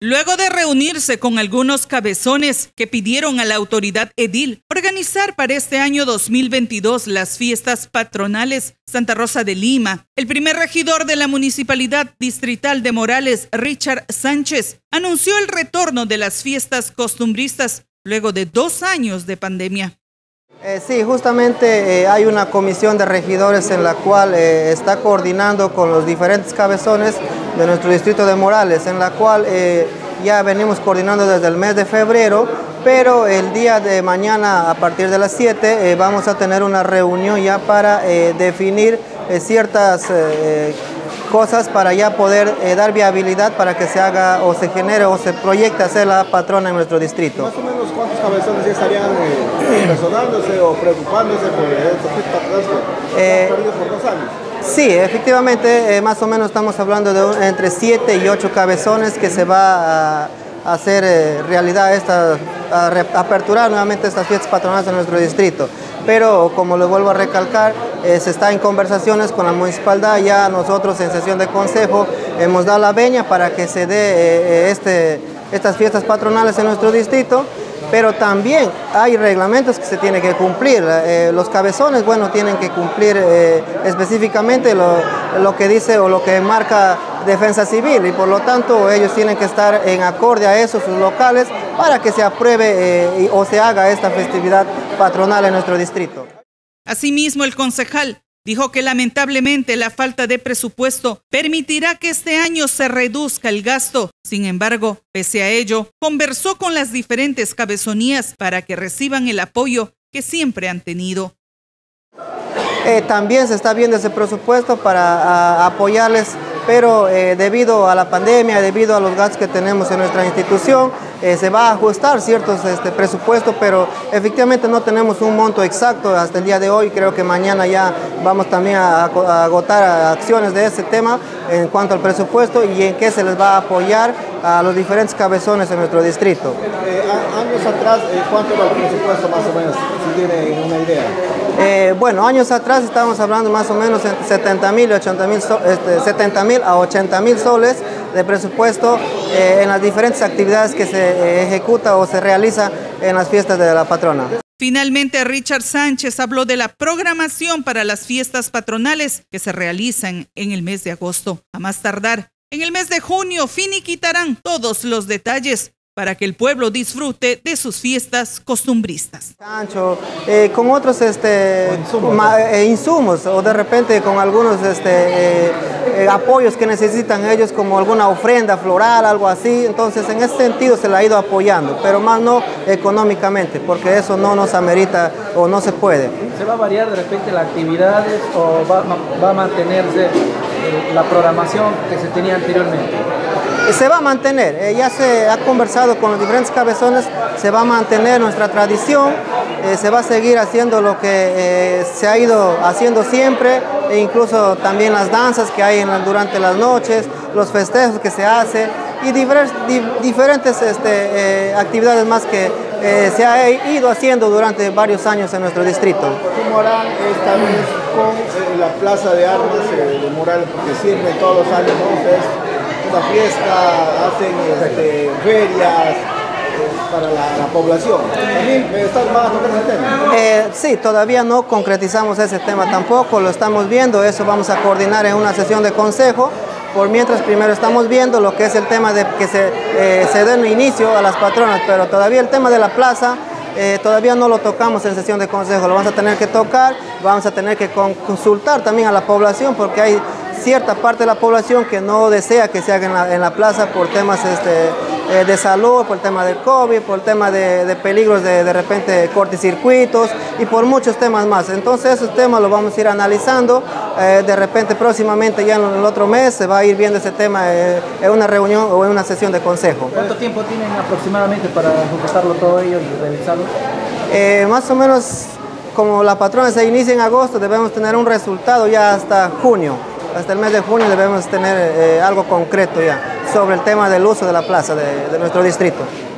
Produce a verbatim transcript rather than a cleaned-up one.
luego de reunirse con algunos cabezones que pidieron a la autoridad edil organizar para este año dos mil veintidós las fiestas patronales Santa Rosa de Lima. El primer regidor de la Municipalidad Distrital de Morales, Richard Sánchez, anunció el retorno de las fiestas costumbristas luego de dos años de pandemia. Eh, sí, justamente eh, hay una comisión de regidores en la cual eh, está coordinando con los diferentes cabezones de nuestro distrito de Morales, en la cual eh, ya venimos coordinando desde el mes de febrero, pero el día de mañana a partir de las siete eh, vamos a tener una reunión ya para eh, definir eh, ciertas eh, cosas para ya poder eh, dar viabilidad para que se haga o se genere o se proyecte hacer la patrona en nuestro distrito. Más o menos cuántos cabezones ya estarían eh, personándose o preocupándose por estos patronales que han perdido por dos años. Sí, efectivamente, eh, más o menos estamos hablando de un, entre siete y ocho cabezones que se va a, a hacer eh, realidad esta, a, re, a aperturar nuevamente estas fiestas patronales en nuestro distrito. Pero como le vuelvo a recalcar, eh, se está en conversaciones con la municipalidad, ya nosotros en sesión de consejo hemos dado la veña para que se dé eh, este, estas fiestas patronales en nuestro distrito, pero también hay reglamentos que se tienen que cumplir. Eh, los cabezones, bueno, tienen que cumplir eh, específicamente lo, lo que dice o lo que marca Defensa Civil y por lo tanto ellos tienen que estar en acorde a eso, sus locales, para que se apruebe eh, o se haga esta festividad patronal en nuestro distrito. Asimismo, el concejal dijo que lamentablemente la falta de presupuesto permitirá que este año se reduzca el gasto. Sin embargo, pese a ello, conversó con las diferentes cabezonías para que reciban el apoyo que siempre han tenido. Eh, también se está viendo ese presupuesto para a, apoyarles, pero eh, debido a la pandemia, debido a los gastos que tenemos en nuestra institución, eh, se va a ajustar ciertos este, presupuestos, pero efectivamente no tenemos un monto exacto hasta el día de hoy. Creo que mañana ya vamos también a, a agotar acciones de ese tema en cuanto al presupuesto y en qué se les va a apoyar a los diferentes cabezones en nuestro distrito. Eh, años atrás, eh, ¿cuánto era el presupuesto más o menos, si tiene una idea? Eh, bueno, años atrás estábamos hablando más o menos entre setenta mil este, setenta mil a ochenta mil soles de presupuesto eh, en las diferentes actividades que se eh, ejecuta o se realiza en las fiestas de la patrona. Finalmente, Richard Sánchez habló de la programación para las fiestas patronales que se realizan en el mes de agosto. A más tardar, en el mes de junio finiquitarán todos los detalles para que el pueblo disfrute de sus fiestas costumbristas. Cancho, eh, con otros este, insumos, ma, eh, insumos o de repente con algunos este, eh, eh, apoyos que necesitan ellos, como alguna ofrenda floral, algo así. Entonces, en ese sentido se le ha ido apoyando, pero más no económicamente, porque eso no nos amerita o no se puede. ¿Se va a variar de repente las actividades o va, va a mantenerse la programación que se tenía anteriormente? Se va a mantener, eh, ya se ha conversado con los diferentes cabezones, se va a mantener nuestra tradición, eh, se va a seguir haciendo lo que eh, se ha ido haciendo siempre, e incluso también las danzas que hay en la, durante las noches, los festejos que se hacen y divers, di, diferentes este, eh, actividades más que eh, se ha ido haciendo durante varios años en nuestro distrito. ¿Cómo harán esta vez con eh, la Plaza de Armas eh, de Morales? Porque siempre todos los años, ¿no? Ustedes una fiesta, hacen este, ferias eh, para la, la población. ¿También están más con ese tema? Eh, sí, todavía no concretizamos ese tema tampoco, lo estamos viendo, eso vamos a coordinar en una sesión de consejo. Por mientras, primero estamos viendo lo que es el tema de que se, eh, se den inicio a las patronas, pero todavía el tema de la plaza eh, todavía no lo tocamos en sesión de consejo, lo vamos a tener que tocar, vamos a tener que consultar también a la población, porque hay cierta parte de la población que no desea que se haga en la, en la plaza por temas este, eh, de salud, por el tema del COVID, por el tema de, de peligros de, de repente cortocircuitos y por muchos temas más. Entonces esos temas los vamos a ir analizando, eh, de repente próximamente ya en el otro mes se va a ir viendo ese tema eh, en una reunión o en una sesión de consejo. ¿Cuánto tiempo tienen aproximadamente para completarlo todo ello y revisarlo? Eh, más o menos, como la patrona se inicia en agosto, debemos tener un resultado ya hasta junio. Hasta el mes de junio debemos tener eh, algo concreto ya sobre el tema del uso de la plaza de, de nuestro distrito.